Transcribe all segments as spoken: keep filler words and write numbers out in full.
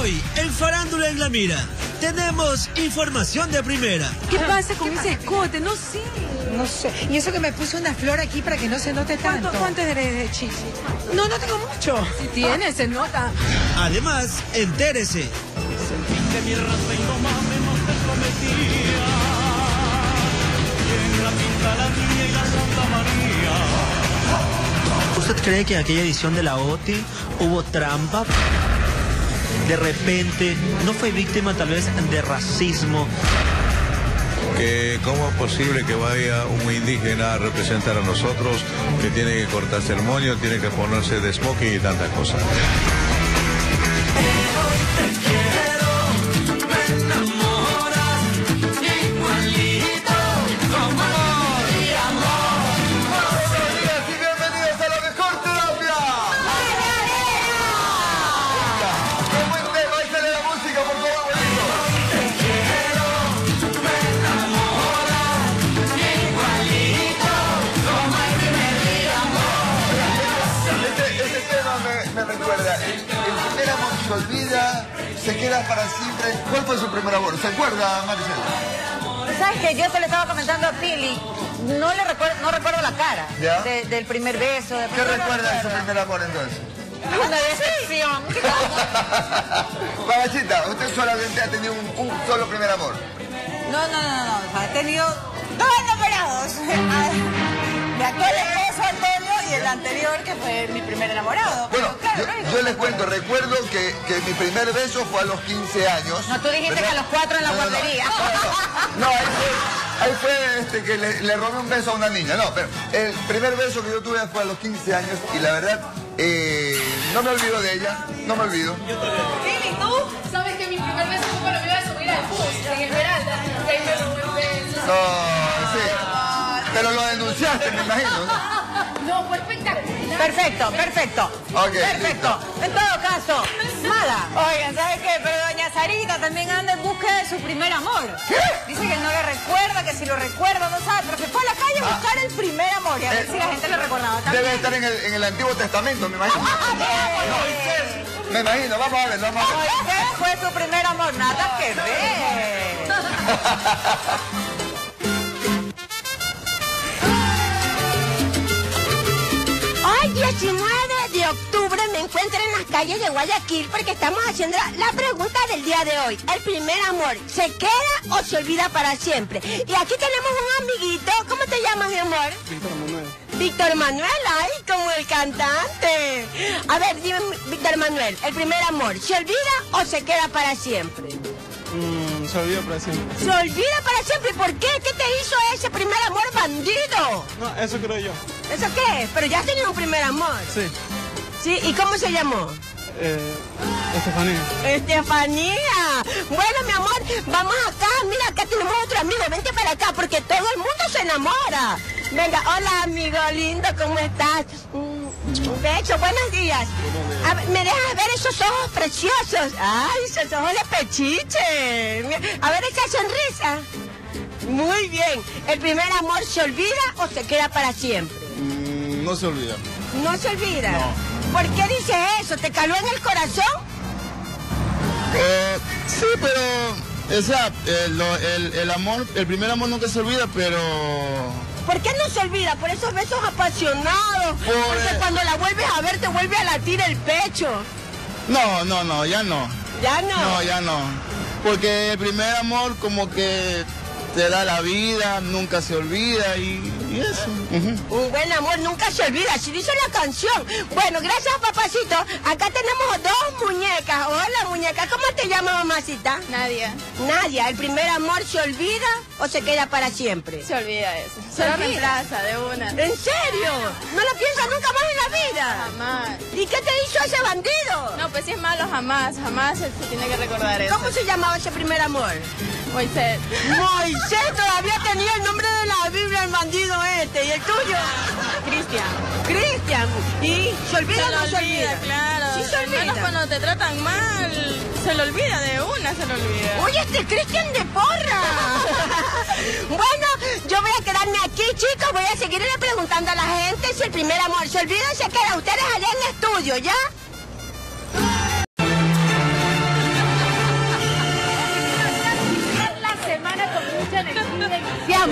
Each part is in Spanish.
Hoy, en Farándula en la Mira, tenemos información de primera. ¿Qué pasa con ese escote? No sé. No sé. Y eso que me puse una flor aquí para que no se note tanto. ¿Cuánto, cuánto eres de chichi? No, no tengo mucho. Si tiene, se nota. Además, entérese. Sentí que mi raza indomable no te prometía. Y en la pinta la niña y la Santa María. ¿Usted cree que en aquella edición de la O T I hubo trampa? De repente, ¿no fue víctima tal vez de racismo? Que cómo es posible que vaya un indígena a representar a nosotros, que tiene que cortarse el moño, tiene que ponerse de smoking y tantas cosas. Se olvida, se queda para siempre. ¿Cuál fue su primer amor? ¿Se acuerda, Maricela? ¿Sabes qué? Yo te le estaba comentando a Pili, no le recuerdo, no recuerdo la cara de, del primer beso. De ¿Qué recuerda de su primer amor entonces? Una decepción. Babachita, usted solamente ha tenido un, un solo primer amor. No, no, no, no, o sea, he tenido dos enamorados. De aquel esposo Antonio y el anterior que fue mi primer enamorado. Bueno, claro, yo, no, yo les cuento, recuerdo que, que mi primer beso fue a los quince años. No, tú dijiste ¿verdad? Que a los cuatro en la no, no, guardería. No, no, no, ahí fue, ahí fue este, que le, le robé un beso a una niña. No, pero el primer beso que yo tuve fue a los quince años y la verdad, eh, no me olvido de ella, no me olvido. Lili, ¿tú? ¿Sabes que mi primer beso fue cuando me iba a subir al bus en Esmeralda? Y ahí me robó un beso. No, sí. Pero lo denunciaste, me imagino, ¿no? No, fue espectacular. Perfecto, perfecto. Okay, perfecto. listo. En todo caso, Mala. Oigan, ¿sabes qué? Pero doña Sarita también anda en busca de su primer amor. ¿Qué? Dice que no le recuerda, que si lo recuerda, no sabe, pero se fue a la calle a ah. buscar el primer amor y a ver eh, si la gente le recordaba también. Debe estar en el, en el Antiguo Testamento, me imagino. Eh, Me imagino, vamos a ver, vamos a ver. Moisés fue su primer amor, nada que ver. Hoy, diecinueve de octubre, me encuentro en las calles de Guayaquil porque estamos haciendo la pregunta del día de hoy. ¿El primer amor se queda o se olvida para siempre? Y aquí tenemos un amiguito. ¿Cómo te llamas, mi amor? Víctor Manuel. Víctor Manuel, ay, como el cantante. A ver, dime, Víctor Manuel, ¿el primer amor se olvida o se queda para siempre? Mm, se olvida para siempre. ¿Se olvida para siempre? ¿Por qué? ¿Qué te hizo ese primer amor, bandido? No, eso creo yo. ¿Eso qué? Pero ya has tenido un primer amor. Sí. ¿Sí? ¿Y cómo se llamó? Eh, Estefanía. Estefanía. Bueno, mi amor, vamos acá. Mira, acá tenemos otro amigo. Vente para acá porque todo el mundo se enamora. Venga, hola, amigo lindo, ¿cómo estás? Un beso, buenos días. A ver, ¿me dejas ver esos ojos preciosos? Ay, esos ojos de pechiche. A ver esa sonrisa. Muy bien. ¿El primer amor se olvida o se queda para siempre? Mm, no se olvida. ¿No se olvida? No. ¿Por qué dices eso? ¿Te caló en el corazón? Eh, sí, pero, o sea, el, el, el amor, el primer amor nunca se olvida, pero... ¿Por qué no se olvida? Por esos besos apasionados. Por, Porque eh... cuando la vuelves a ver te vuelve a latir el pecho. No, no, no, ya no. ¿Ya no? No, ya no. Porque el primer amor como que te da la vida, nunca se olvida y, y eso. Uh-huh. Un buen amor nunca se olvida, así dice la canción. Bueno, gracias, papacito. Acá tenemos dos muñecas. Hola, muñeca. ¿Cómo te llamas, mamacita? Nadia. Nadia, ¿el primer amor se olvida o se queda para siempre? Se olvida eso. Se lo olvida. reemplaza de una. ¿En serio? ¿No lo piensas nunca más en la vida? Jamás. ¿Y qué te hizo ese bandido? No, pues si es malo, jamás. Jamás se, se tiene que recordar eso. ¿Cómo se llamaba ese primer amor? Moisés. Moisés, todavía tenía el nombre de la Biblia el bandido este. ¿Y el tuyo? Cristian. Cristian. ¿Y se olvida o no se olvida? Claro. Sí se olvida. Menos cuando te tratan mal, se lo olvida de una, se lo olvida. Oye, este Cristian de porra. Bueno, yo voy a quedarme aquí, chicos. Voy a seguirle preguntando a la gente si el primer amor se olvida o se queda. Ustedes allá en el estudio, ¿ya?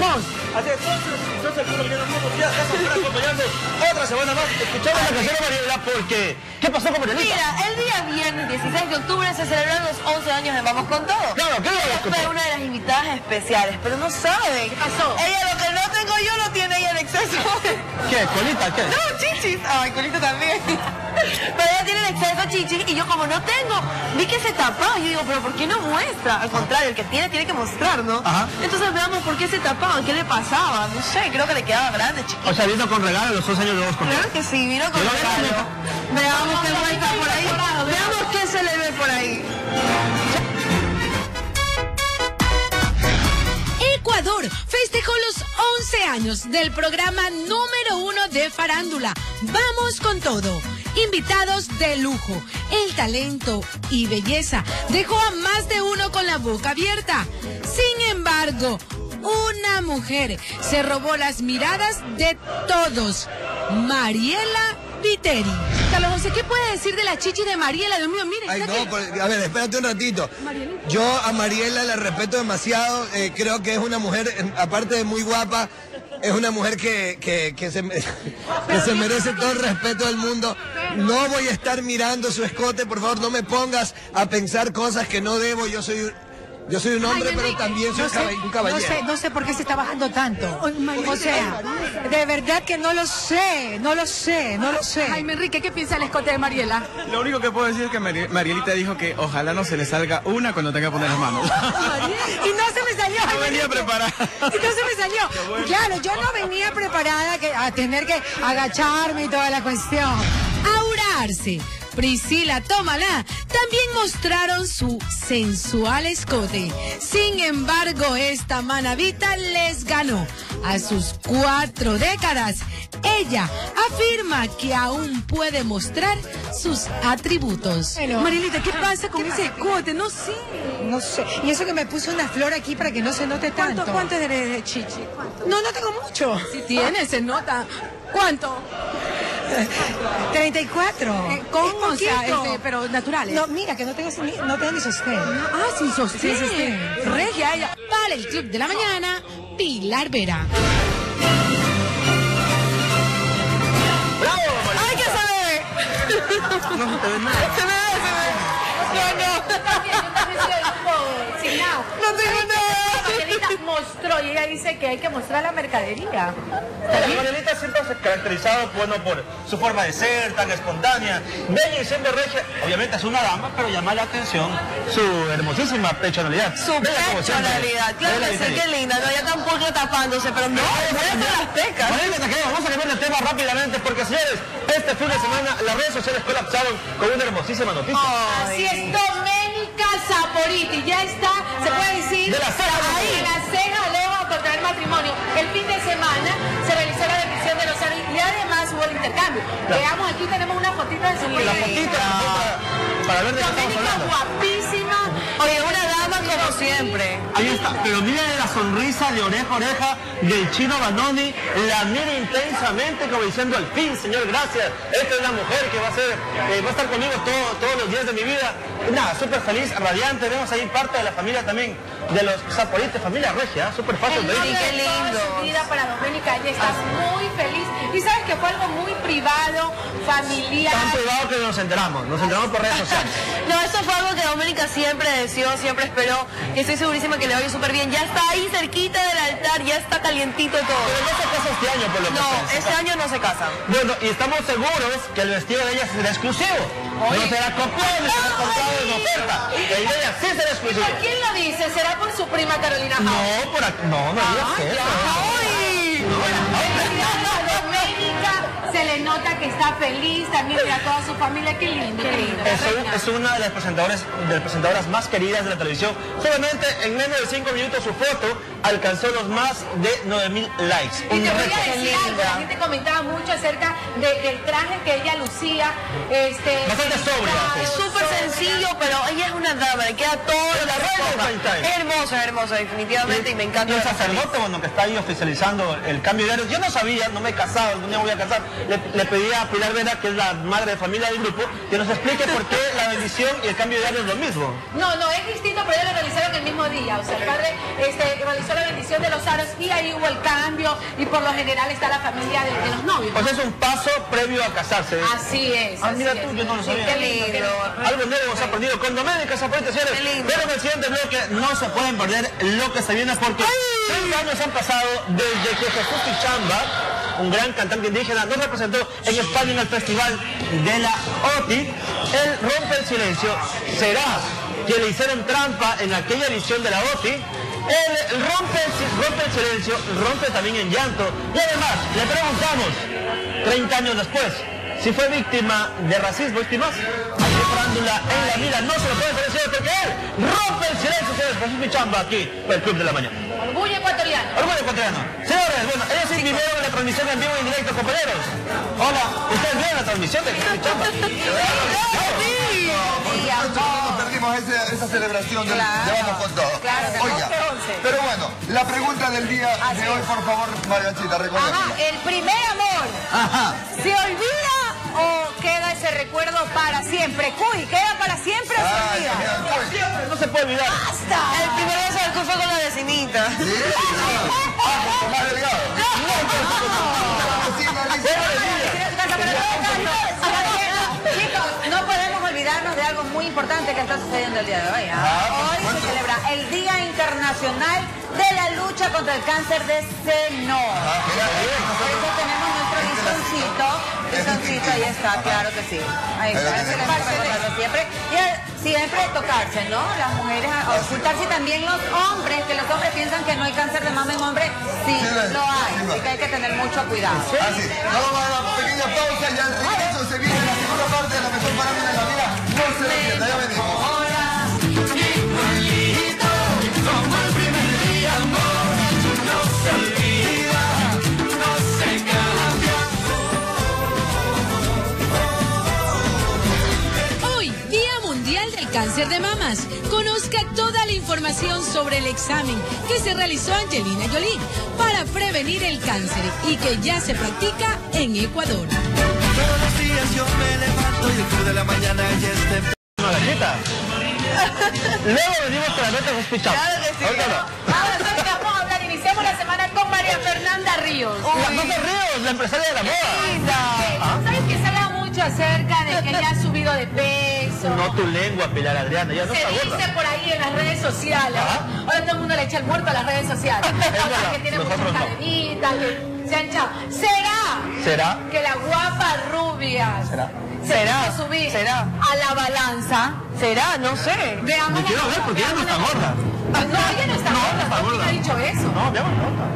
Vos. Así es, entonces el público que ya estamos acompañando otra semana más. Escuchamos la canción de Mariela porque... ¿Qué pasó con Marielita? Mira, el día viernes dieciséis de octubre se celebraron los once años de Vamos con Todo. Claro, ¿qué Ella fue una de las invitadas especiales, pero no sabe. ¿Qué pasó? Ella lo que no tengo yo lo tiene ella en exceso. ¿Qué? ¿Colita? ¿Qué? No, chichis. Ay, colita también. Pero ella tiene en exceso chichis y yo como no tengo, vi que se tapaba. Yo digo, pero ¿por qué no muestra? Al contrario, el que tiene tiene que mostrar, ¿no? Ajá. Entonces veamos por qué se tapaba, qué le pasaba. No sé, creo que le quedaba grande, chiquito. O sea, vino con regalo los once años de Vamos con Todo. Claro que sí, vino con Pero regalo. Veamos qué vuelta por ahí. Veamos qué se le ve por ahí. Ecuador festejó los once años del programa número uno de farándula. Vamos con Todo. Invitados de lujo. El talento y belleza dejó a más de uno con la boca abierta. Sin embargo, una mujer se robó las miradas de todos. Mariela Viteri. Carlos José, ¿qué puede decir de la chichi de Mariela? Dios mío, mire. Ay, no, por- a ver, espérate un ratito. Yo a Mariela la respeto demasiado. eh, creo que es una mujer, eh, aparte de muy guapa, es una mujer que, que, que, se, me- que se merece todo el respeto del mundo. No voy a estar mirando su escote, por favor, no me pongas a pensar cosas que no debo. Yo soy, yo soy un hombre, Ay, pero Enrique, también soy no un sé, caba- un caballero. No sé, no sé por qué se está bajando tanto. O sea, de verdad que no lo sé, no lo sé, no lo sé. Jaime Enrique, ¿qué piensa el escote de Mariela? Lo único que puedo decir es que Mari- Marielita dijo que ojalá no se le salga una cuando tenga que poner las manos. Y no se me salió. No venía preparada. Y no se me salió. Claro, yo no venía preparada que- a tener que agacharme y toda la cuestión. Aura Arce, Priscila Tómala también mostraron su sensual escote. Sin embargo, esta manavita les ganó. A sus cuatro décadas, ella afirma que aún puede mostrar sus atributos. Bueno. Marielita, ¿qué pasa con ese escote? No sé. No sé. Y eso que me puse una flor aquí para que no se note ¿Cuánto, tanto. cuánto es de, de chichi? ¿Cuánto? No, no tengo mucho. Si tiene, se nota. ¿Cuánto? treinta y cuatro. Eh, ¿Cómo? Es O sea, poquito. este, pero naturales. No, mira, que no tengo, ni- no tengo ni sostén. Ah, sin sostén. Sin sostén. Regia ella. Para el Club de la Mañana, Pilar Vera. ¡Ay, que se ve! No se te ve nada. Se me ve, se me ve. No, no. Yo también, yo también soy del grupo Sin Now. No tengo nada. Marielita mostró y ella dice que hay que mostrar la mercadería. Marielita siempre se ha caracterizado bueno, por su forma de ser, tan espontánea, bella y siendo regia. Obviamente es una dama, pero llama la atención su hermosísima pechonalidad. Su Bella como siempre. personalidad. Claro Bella que y sí, bella. qué linda. No, ella tampoco tapándose, pero no, muestra las pecas. Marielita, que vamos a cambiar de tema rápidamente porque, señores, este fin de semana las redes sociales colapsaron con una hermosísima noticia. Así es, Doménica Saporiti, ya está, se puede decir, De la ceja. ahí, de la ceja luego a contraer matrimonio. El fin de semana se realizó la bendición de los años y además hubo el intercambio. Veamos, aquí tenemos una fotita de Saporiti. La fotita para, para ver de qué estamos Doménica hablando. guapísima. Oye, una dama como siempre. Ahí está, pero miren la sonrisa de oreja a oreja del Chino Banoni, la mira intensamente como diciendo al fin, señor, gracias. Esta es la mujer que va a ser, eh, va a estar conmigo todo- todos los días de mi vida. Nada, súper feliz, radiante. Vemos ahí parte de la familia también de los Saporiti, familia regia, súper fácil El de novio ir. qué de toda lindo. su vida para Doménica, ella está muy feliz. Y sabes que fue algo muy privado, familiar. Tan privado que nos enteramos, nos enteramos por redes sociales. No, eso fue algo que Doménica siempre deseó, siempre esperó. Y estoy segurísima que le va a ir súper bien. Ya está ahí cerquita del altar, ya está calientito todo. Pero no se casa este año, por lo que No, sé. este año no se casan. Bueno, y estamos seguros que el vestido de ella será exclusivo. Oye. No será copiado ni será comprado en oferta. El de ella sí será exclusivo. ¿Por quién lo dice? ¿Será por su prima Carolina House? No, por aquí, no, no digas eso. ¡Ay! A Doménica se le nota que está feliz, también mira a toda su familia, qué lindo, qué lindo. Es, un- es una de las presentadoras, de las presentadoras más queridas de la televisión. Solamente en menos de cinco minutos su foto alcanzó los más de nueve mil likes. Y Un te voy a récord. decir algo, la gente comentaba mucho acerca de- del traje que ella lucía. Este, Bastante sobria. delicado, Es súper sencillo, pero ella es una una dama, le queda todo Es la reina del prime time. Es hermosa, es hermosa, definitivamente, y, y me encanta. Y el verla sacerdote, feliz. bueno, que está ahí oficializando el cambio de años. Yo no sabía, no me he casado, algún día me voy a casar. Le, le pedí a Pilar Vera, que es la madre de familia del grupo, que nos explique por qué la bendición y el cambio de años es lo mismo. No, no, es distinto, pero ellos lo realizaron el mismo día. O sea, el padre este, realizó la bendición de los aros y ahí hubo el cambio y por lo general está la familia de, de los novios. Pues es un paso previo a casarse. Así es. Ah, mira así tú, es. yo no lo Sí, sabía. qué lindo, qué lindo. Algo nuevo hemos aprendido con Doménica Zaporita, señores. Pero en el siguiente bloque no se pueden perder lo que se viene porque treinta años han pasado desde que Jesús Pichamba, un gran cantante indígena, nos representó en España en el Festival de la O T I. Él rompe el silencio. ¿Será que le hicieron trampa en aquella edición de la O T I? Él rompe, rompe el silencio, rompe también en llanto. Y además, le preguntamos, treinta años después, si fue víctima de racismo, víctimas. Aquí Farándula en la mira, no se lo puede diferenciar porque él rompe el silencio. Señores, Jesús Pichamba aquí, por el Club de la Mañana. Orgullo ecuatoriano. Orgullo ecuatoriano. Señores, bueno, ellos sí vieron la transmisión en vivo y en directo, compañeros. Hola, ¿ustedes vieron la transmisión de Jesús Pichamba? Nosotros perdimos ese- esa celebración del Claro. de Vamos con Todo. Claro, del Oiga, once once. pero bueno, la pregunta del día Así de hoy, es. por favor, Mariachita, recuerda. Ajá, el primer amor. Ajá. ¿Se olvida o queda ese recuerdo para siempre? Cuy, ¿queda para siempre o se Ay, olvida? mira, Por siempre, no se puede olvidar. ¡Basta! El primer beso del Cuy fue con la vecinita. Sí, ah, con Tomás Delgado. Sí, Chicos, no podemos olvidarnos de algo muy importante que está sucediendo el día de hoy. ¿ah? Hoy se celebra el Día Internacional de la Lucha contra el Cáncer de Seno. Por eso tenemos nuestro listoncito. Listoncito, ahí está, claro que sí. Ahí está, Ahí lo eso es tenemos. para recordarlo siempre. Y siempre tocarse, ¿no? Las mujeres a ocultarse y también los hombres, que los hombres piensan que no hay cáncer de mama en hombres. Sí, Sí, lo sí, hay. sí, Así que hay que tener mucho cuidado. Así, nos vamos a una pequeña pausa y al regreso se viene la segunda parte de la mejor farándula de la vida. No se lo pierda, ya venimos. Hoy, Día Mundial del Cáncer de Mamas. Conozca toda la información sobre el examen que se realizó Angelina Jolie para prevenir el cáncer y que ya se practica en Ecuador. Todos los días yo me levanto y el Club de la Mañana ya está. Mariachita. Luego venimos con la nota de Jesús Pichamba. Claro que sí. Ahorita no. Ahora sí, vamos a hablar, iniciamos la semana con María Fernanda Ríos. La Maza Ríos, la empresaria de la moda. ¿Sabes que se habla mucho acerca de que ella ha subido de peso? No tu lengua, Pilar Adriana, ya no Se está dice gorda. por ahí en las redes sociales. Ajá. Ahora todo el mundo le echa el muerto a las redes sociales. O sea, verdad, que tiene nosotros muchas no. cadenitas, que se han echado. ¿Será ¿Será? que la guapa rubia ¿Será? se ¿Será? quiso subir ¿Será? a la balanza? ¿Será? No sé. Veamos. Me quiero ver porque ella no está gorda. No, ella no está No, gorda. no está ¿Quién gorda. ha dicho eso? No, veamos nota.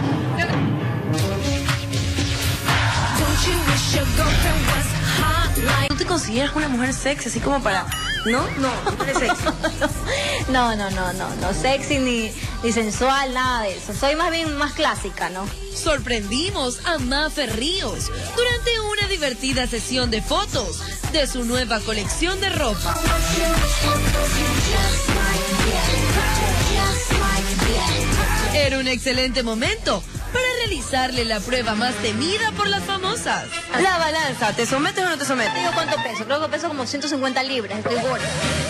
¿Tú te consideras una mujer sexy así como para... ¿No? No, no eres sexy. No, no, no, no, no sexy ni, ni sensual, nada de eso. Soy más bien más clásica, ¿no? Sorprendimos a Mafe Ríos durante una divertida sesión de fotos de su nueva colección de ropa. Era un excelente momento para realizarle la prueba más temida por las famosas. La balanza, ¿te sometes o no te sometes? Digo, ¿cuánto peso? Creo que peso como ciento cincuenta libras, estoy gorda.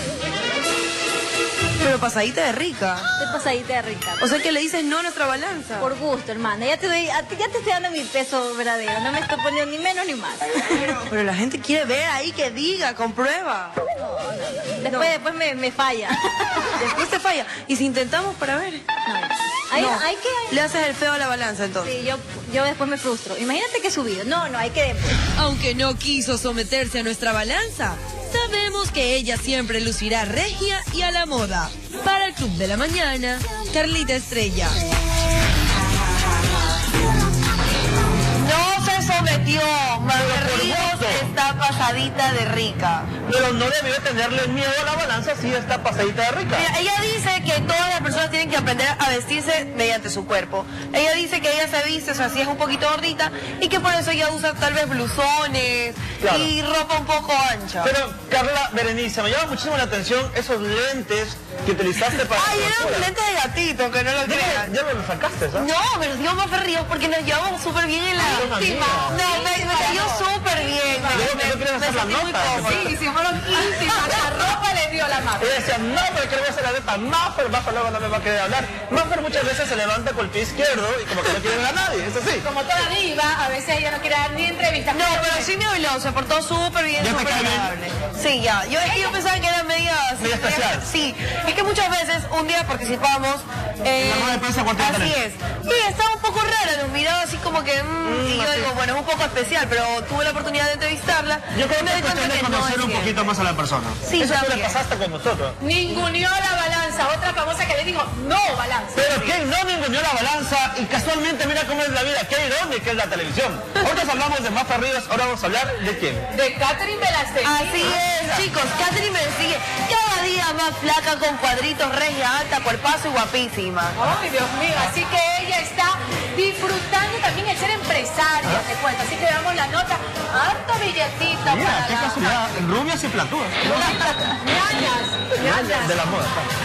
Pero pasadita de rica. Estoy pasadita de rica. O sea que le dices no a nuestra balanza. Por gusto, hermana. Ya te, doy, a ti- ya te estoy dando mi peso verdadero. No me estoy poniendo ni menos ni más. Pero la gente quiere ver ahí que diga, comprueba. Después, después me, me falla. Después te falla. ¿Y si intentamos para ver? Hay, No. hay que... Le haces el feo a la balanza entonces. Sí, yo, yo después me frustro. Imagínate que he subido. No, no, hay que después. Aunque no quiso someterse a nuestra balanza, sabemos que ella siempre lucirá regia y a la moda. Para el Club de la Mañana, Carlita Estrella. No se sometió. María Ríos está pasadita de rica. Pero no debió tenerle miedo a la balanza si está pasadita de rica. Mira, ella dice que todas las personas tienen que aprender a vestirse mediante su cuerpo. Ella dice que ella se viste, o sea, si es un poquito gordita, y que por eso ella usa tal vez blusones, claro, y ropa un poco ancha. Pero, Carla Berenice, me llama muchísimo la atención esos lentes que utilizaste para... Ay, eran un lente de gatito, que no lo crean. Ya me lo sacaste, ¿sabes? No, me los dio más ríos porque nos llevamos súper bien en la íntima. No, me, me cayó súper bien. Yo me, me, me, me la nota. Sí, si fueron íntimas, la ropa le dio la mano. Ella decía, no, pero que le voy a hacer la neta. Maffer, Maffer luego no me va a querer hablar. Maffer muchas veces se levanta con el pie izquierdo y como que no quiere ver a nadie, eso sí. Como toda diva, a veces ella no quiere dar ni entrevistas. No, pero sí me habló, se portó súper bien, súper agradable. Sí, ya. Yo, es que yo pensaba que era media... Media especial. Sí, es que muchas veces un día participamos... Eh, ¿La de prensa cuánto así tenés? es. Y estaba un poco rara, nos miraba así como que... Mmm, y yo así digo, bueno, es un poco especial, pero tuve la oportunidad de entrevistarla. Yo creo que es cuestión de conocer no un poquito más a la persona. Sí, eso también. tú le pasaste con nosotros. Ninguneó la balanza, otra famosa que le dijo, no balanza. Pero ¿quién no ninguneó la balanza? Y casualmente mira cómo es la vida, qué irónica es la televisión. Ahora hablamos de Maffer Rivas, ahora vamos a hablar de quién. De Catherine Velastegui. Así es, chicos, Catherine Velastegui, cada día más flaca, con cuadritos, regia, alta, cuerpazo y guapísima. Ay, Dios mío, así que ella está disfrutando también el ser empresaria, te cuento. Así que damos la nota, harto billetito. Mira, para qué la... casualidad, rubias y platúas. Ñañas, ñañas. De la moda.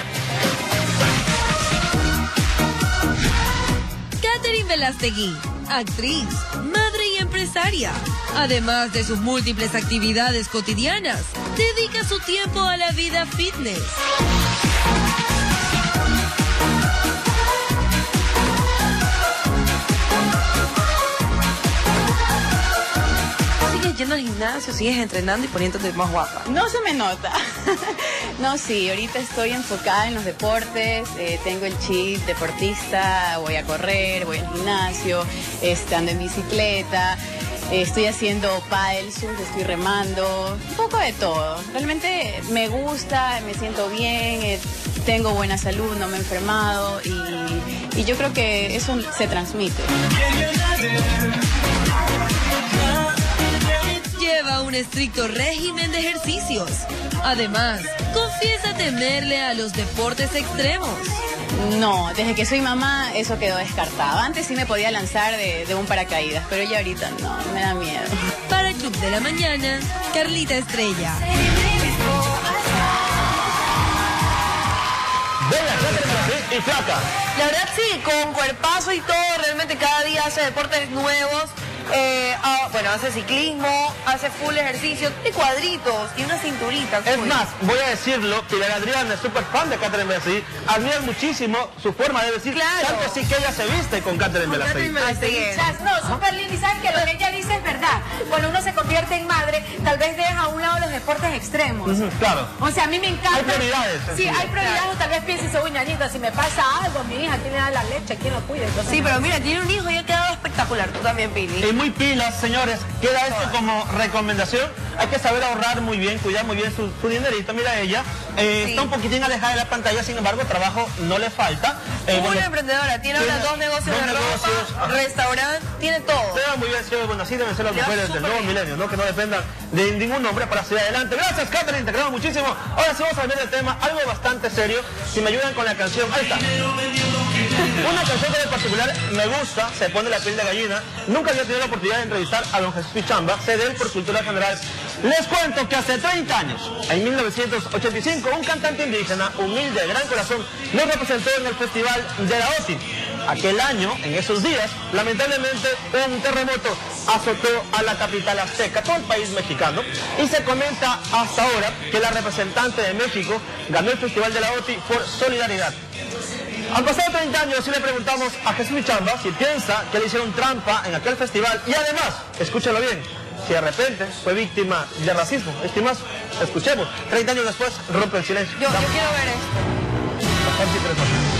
Catherine Velastegui, actriz, madre y empresaria. Además de sus múltiples actividades cotidianas, dedica su tiempo a la vida fitness. ¿Sigues yendo al gimnasio, sigues entrenando y poniéndote más guapa? No se me nota. No, sí, ahorita estoy enfocada en los deportes, eh, tengo el chip deportista, voy a correr, voy al gimnasio, este, ando en bicicleta, eh, estoy haciendo paddle surf, estoy remando, un poco de todo. Realmente me gusta, me siento bien, eh, tengo buena salud, no me he enfermado y, y yo creo que eso se transmite. Lleva un estricto régimen de ejercicios. Además, confiesa temerle a los deportes extremos. No, desde que soy mamá eso quedó descartado. Antes sí me podía lanzar de, de un paracaídas, pero ya ahorita no, me da miedo. Para el Club de la Mañana, Carlita Estrella. Y flaca. La verdad sí, con cuerpazo y todo, realmente cada día hace deportes nuevos. Eh, ah, bueno, hace ciclismo, hace full ejercicio, y cuadritos y una cinturita. Es cool. más, voy a decirlo, que la Adriana es súper fan de Catherine Velastegui, admira muchísimo su forma de decir, claro, tanto así que ella se viste con Catherine Velastegui. Así es. No, súper linda, y saben que lo que ella dice es verdad. Cuando uno se convierte en madre, tal vez deja a un lado los deportes extremos. Uh-huh, claro. O sea, a mí me encanta. Hay prioridades. Sí, sí, hay prioridades, o tal vez pienses, uy, ñañita, si me pasa algo, mi hija, ¿quién le da la leche? ¿Quién lo cuida? Entonces, Sí, pero mira, tiene un hijo y ha quedado espectacular. Tú también, Pili. Y muy pilas, señores, queda esto como recomendación. Hay que saber ahorrar muy bien, cuidar muy bien su, su dinerito. Mira ella, eh, Sí. está un poquitín alejada de la pantalla, sin embargo, trabajo no le falta. Eh, Una bueno, emprendedora, tiene ahora tiene dos negocios dos de negocios, ropa, ajá. restaurante, tiene todo. Se va muy bien, señor. Bueno, así deben ser las Le va mujeres del súper nuevo bien. milenio, ¿no? Que no dependan de ningún hombre para seguir adelante. Gracias, Catherine, te queremos muchísimo. Ahora sí vamos a ver el tema, algo bastante serio. Si me ayudan con la canción, ahí está. Una canción que en particular me gusta, se pone la piel de gallina. Nunca había tenido la oportunidad de entrevistar a don Jesús Pichamba, sé de él por cultura general. Les cuento que hace treinta años, en mil novecientos ochenta y cinco, un cantante indígena, humilde, de gran corazón, nos representó en el Festival de la OTI. Aquel año, en esos días, lamentablemente un terremoto azotó a la capital azteca, todo el país mexicano, y se comenta hasta ahora que la representante de México ganó el Festival de la OTI por solidaridad. Han pasado treinta años y le preguntamos a Jesús Pichamba si piensa que le hicieron trampa en aquel festival y además, escúchalo bien, si de repente fue víctima de racismo. Estimados, escuchemos. treinta años después rompe el silencio. Yo, yo quiero ver esto. Bastante interesante.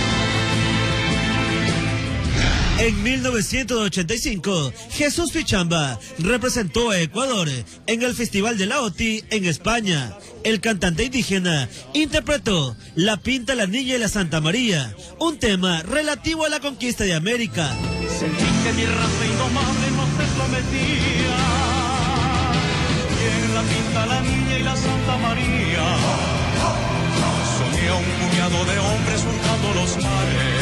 En mil novecientos ochenta y cinco, Jesús Pichamba representó a Ecuador en el Festival de la OTI en España. El cantante indígena interpretó La Pinta, la Niña y la Santa María, un tema relativo a la conquista de América. Sentí que mi raza indomable no se sometía. la pinta, la niña y la Santa María. Soñé a un puñado de hombres juntando los mares.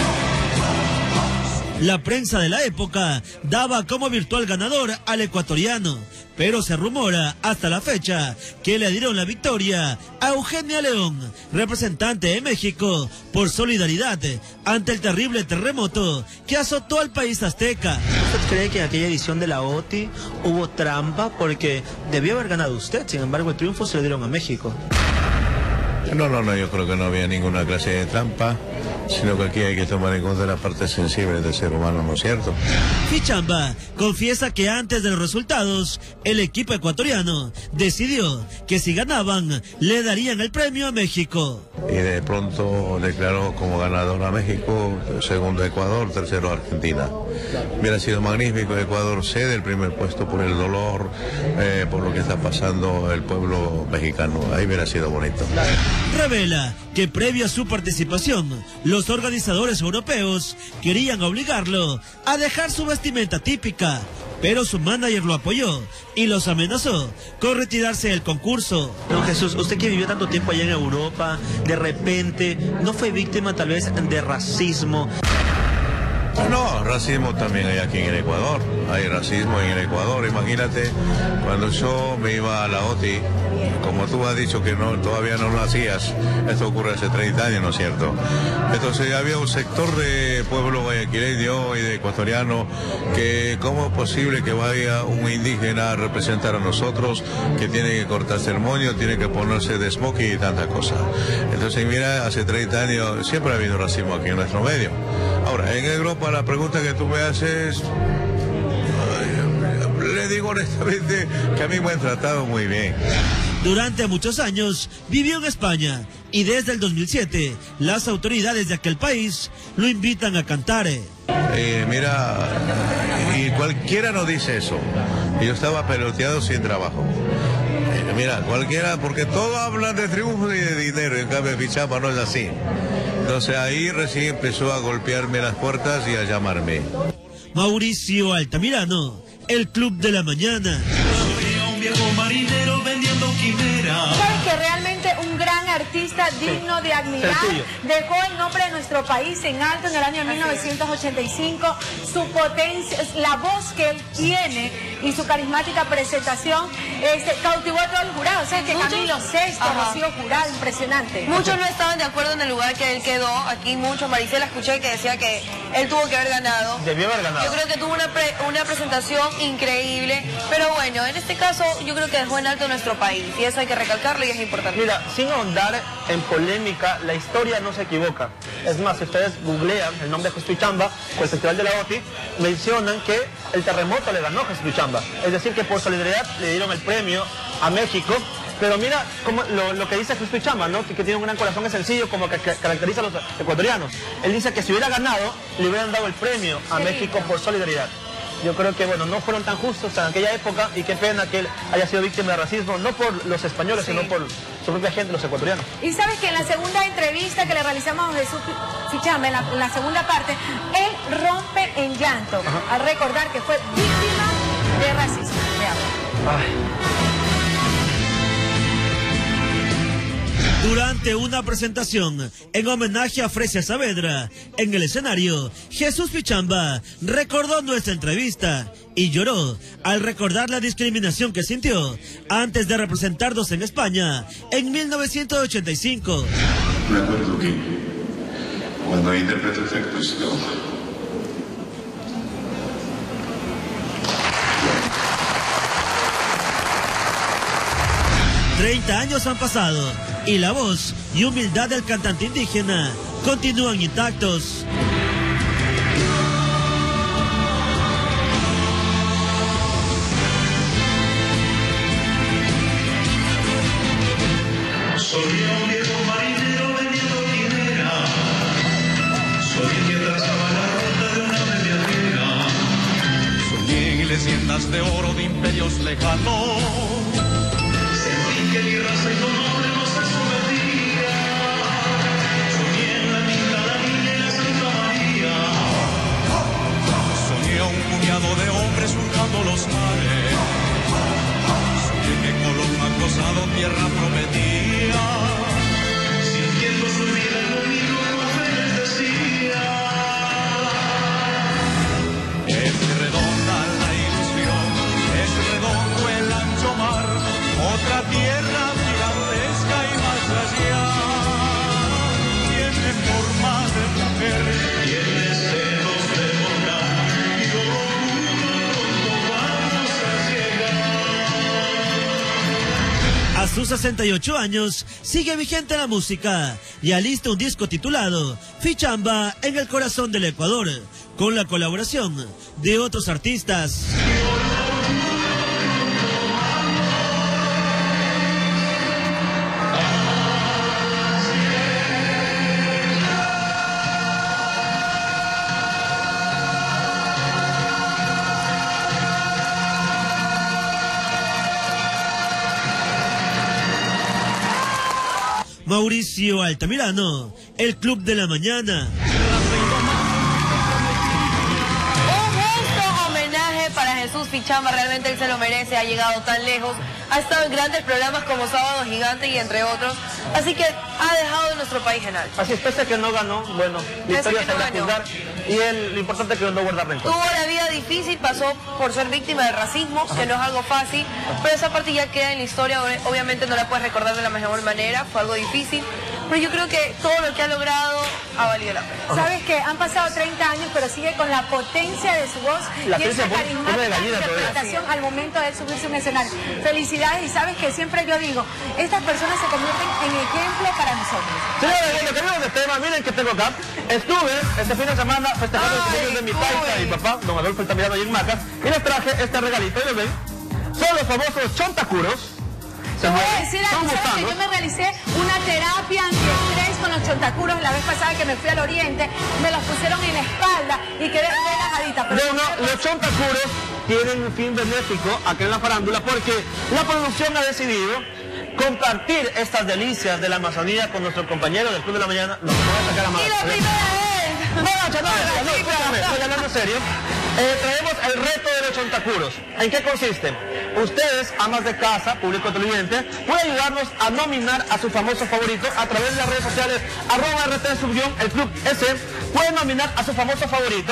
La prensa de la época daba como virtual ganador al ecuatoriano, pero se rumora hasta la fecha que le dieron la victoria a Eugenia León, representante de México, por solidaridad ante el terrible terremoto que azotó al país azteca. ¿Usted cree que en aquella edición de la O T I hubo trampa? Porque debió haber ganado usted, sin embargo el triunfo se lo dieron a México. No, no, no, yo creo que no había ninguna clase de trampa, sino que aquí hay que tomar en cuenta la parte sensible del ser humano, ¿no es cierto? Fichamba confiesa que antes de los resultados, el equipo ecuatoriano decidió que si ganaban, le darían el premio a México. Y de pronto declaró como ganador a México, segundo Ecuador, tercero Argentina. Hubiera sido magnífico, Ecuador cede el primer puesto por el dolor, eh, por lo que está pasando el pueblo mexicano. Ahí hubiera sido bonito. Revela que previo a su participación, los organizadores europeos querían obligarlo a dejar su vestimenta típica, pero su manager lo apoyó y los amenazó con retirarse del concurso. Don Jesús, usted que vivió tanto tiempo allá en Europa, de repente, ¿no fue víctima tal vez de racismo? No, racismo también hay aquí en el Ecuador, hay racismo en el Ecuador. Imagínate, cuando yo me iba a la O T I, como tú has dicho que no, todavía no lo hacías, esto ocurre hace treinta años, ¿no es cierto? Entonces había un sector de pueblo guayaquileño y de ecuatoriano que cómo es posible que vaya un indígena a representar a nosotros, que tiene que cortarse el moño, tiene que ponerse de smoking y tantas cosas. Entonces mira, hace treinta años siempre ha habido racismo aquí en nuestro medio. Ahora, en Europa la pregunta que tú me haces, le digo honestamente que a mí me han tratado muy bien. Durante muchos años vivió en España y desde el dos mil siete las autoridades de aquel país lo invitan a cantar. Eh, mira, y cualquiera nos dice eso. Yo estaba peloteado sin trabajo. Eh, mira, cualquiera, porque todos hablan de triunfo y de dinero, en cambio Fichamba no es así. Entonces ahí recién empezó a golpearme las puertas y a llamarme. Mauricio Altamirano, el Club de la Mañana. Un viejo marinero vendiendo quimera. ¿Sabes que realmente un gran artista digno de admirar? Dejó el nombre de nuestro país en alto en el año mil novecientos ochenta y cinco. Su potencia, la voz que él tiene y su carismática presentación este, cautivó a todo el jurado. O sea, que Camilo Sesto, Rocío Jurado, impresionante. Muchos no estaban de acuerdo en el lugar que él quedó. Aquí muchos, Maricela, escuché que decía que él tuvo que haber ganado. Debió haber ganado. Yo creo que tuvo una, pre, una presentación increíble. Pero bueno, en este caso yo creo que dejó en alto nuestro país. Y eso hay que recalcarlo y es importante. Mira, sin ahondar en polémica, la historia no se equivoca. Es más, si ustedes googlean el nombre de Jesús Fichamba con el Festival de la O T I, mencionan que el terremoto le ganó a Jesús Fichamba. Es decir, que por solidaridad le dieron el premio a México. Pero mira como lo, lo que dice Jesús Fichamba, ¿no? Que, que tiene un gran corazón, es sencillo, como que, que caracteriza a los ecuatorianos. Él dice que si hubiera ganado, le hubieran dado el premio a México por solidaridad. Yo creo que, bueno, no fueron tan justos en aquella época y qué pena que él haya sido víctima de racismo, no por los españoles, sí, sino por su propia gente, los ecuatorianos. Y sabes que en la segunda entrevista que le realizamos a Jesús Fichamba, en la, en la segunda parte, él rompe en llanto. Ajá. Al recordar que fue víctima de racismo. Veamos. Ay. Durante una presentación en homenaje a Fresia Saavedra, en el escenario, Jesús Fichamba recordó nuestra entrevista y lloró al recordar la discriminación que sintió antes de representarnos en España en mil novecientos ochenta y cinco. Me acuerdo que cuando interpreto esta actuación, treinta años han pasado y la voz y humildad del cantante indígena continúan intactos. Soy un viejo marinero vendiendo quimera. Soy el que trazaba la ruta de una medianera. Soñé en leyendas de oro de imperios lejanos. Sentí que mi raza y tu nombre no se sometía. Soñé en la tinta, la niña y la Santa María. Soñé a un puñado de hombres surcando los mares. Soñé que Colón sus sesenta y ocho años, sigue vigente la música y alista un disco titulado Fichamba en el corazón del Ecuador, con la colaboración de otros artistas. Mauricio Altamirano, el Club de la Mañana. Un justo homenaje para Jesús Fichamba, realmente él se lo merece, ha llegado tan lejos, ha estado en grandes programas como Sábado Gigante y entre otros, así que ha dejado nuestro país en alto. Así es, pese a que no ganó, bueno, la historia se va a juzgar y él, lo importante es que no guarda rencor. Tuvo la vida difícil, pasó por ser víctima del racismo, Ajá. que no es algo fácil, pero esa parte ya queda en la historia, obviamente no la puedes recordar de la mejor manera, fue algo difícil, pero yo creo que todo lo que ha logrado ha valido la pena. Ajá. Sabes que han pasado treinta años, pero sigue con la potencia de su voz la y esa carismática interpretación al momento de subirse a un escenario. Felicidades, y sabes que siempre yo digo, estas personas se convierten en ejemplo para nosotros. Señores, bueno, cambiamos de tema, miren que tengo acá. Estuve este fin de semana festejando el cumpleaños de mi taita y papá, don Adolfo Altamirano, allí en Macas, y les traje este regalito, ¿y lo ven? Son los famosos chontacuros. Te voy a decir algo, ¿sabes que yo me realicé una terapia antiestrés con los chontacuros la vez pasada que me fui al Oriente? Me los pusieron en la espalda y quedé relajadita. Pero no, no, los chontacuros tienen un fin benéfico aquí en la farándula porque la producción ha decidido compartir estas delicias de la Amazonía con nuestro compañero del Club de la Mañana. No, me voy a sacar a mano. ¡Y la primera vez! No, no, no, no, escúchame, estoy hablando en serio. Eh, traemos el reto de los chontacuros. ¿En qué consiste? Ustedes, amas de casa, público televidente, pueden ayudarnos a nominar a su famoso favorito a través de las redes sociales arroba R T Subguión, el Club S. Pueden nominar a su famoso favorito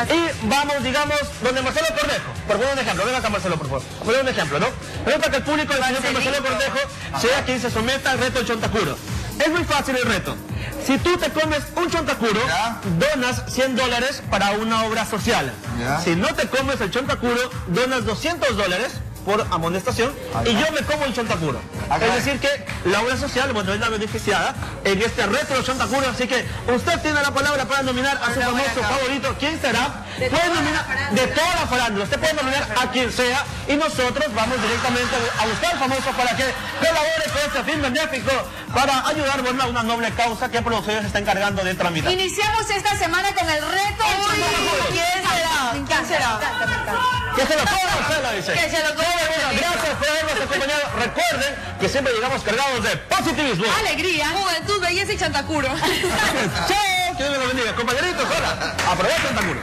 y vamos, digamos, donde Marcelo Cornejo. Por poner un ejemplo, venga acá Marcelo, por favor. Por poner un ejemplo, ¿no? Resulta que el público del señor Marcelo Cornejo sea quien se someta al reto del chontacuro. Es muy fácil el reto. Si tú te comes un chontacuro, ¿Ya? donas cien dólares para una obra social. ¿Ya? Si no te comes el chontacuro, donas doscientos dólares por amonestación y yo me como el chontacuro. Es decir que la obra social, bueno, es la beneficiada en este reto de chontacuros, así que usted tiene la palabra para nominar a su famoso favorito. ¿Quién será? Puede nominar de toda la farándula, usted puede nominar a quien sea y nosotros vamos directamente a buscar al famoso para que colabore con este fin benéfico para ayudar, bueno, a una noble causa que producciones se está encargando de tramitar. Iniciamos esta semana con el reto del chontacuro. ¿Quién será? ¿Quién será? Que se lo coma Marcela, dice. Que se lo coma. Gracias por habernos acompañado. Recuerden que siempre llegamos cargados de positivismo, alegría, juventud, belleza y chantacuro. Chao, que Dios me lo bendiga. Compañeritos, hola, aprovecha chantacuro.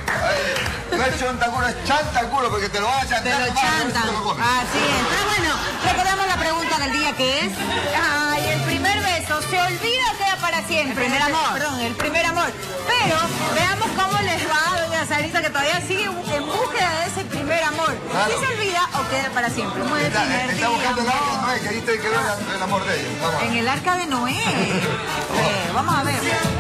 No es chontacuro, es chantacuro, porque te lo van a chantar. Te lo chantan. Así es. Pero bueno, recordamos la pregunta del día que es... Ay, el primer beso, ¿se olvida o queda para siempre? El primer amor. Perdón, el primer amor. Pero veamos cómo les va a doña Sarita, que todavía sigue en búsqueda de ese primer amor. Claro. ¿Y se olvida o queda para siempre? Como el Está, primer está día, buscando el arca de Noé, que ahí te quedó el, el amor de ella. Vamos. En el arca de Noé. Eh, vamos a ver.